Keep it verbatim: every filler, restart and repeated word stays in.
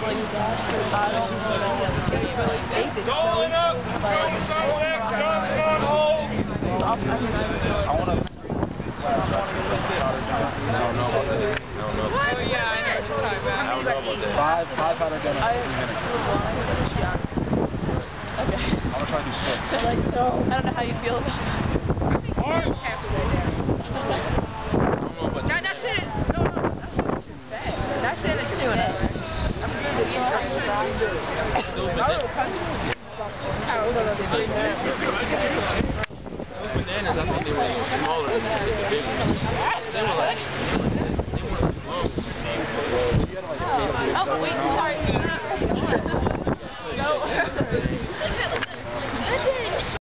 like, I don't know, David Going up, Jones on left, Johnson on hold. I mean, I want to. What? Oh, yeah, I know what you're talking about. I don't know about that. Five, five powder donuts in three minutes. Okay. I'm gonna try to do six. Like, no. I don't know how you feel about it. I think you just have to go down. No, that's it. No, no, that's it. Bad. That's it. It's two and eight. Those bananas, I think they were a little smaller than the big ones. They were like, they were long. Oh, wait, sorry. No.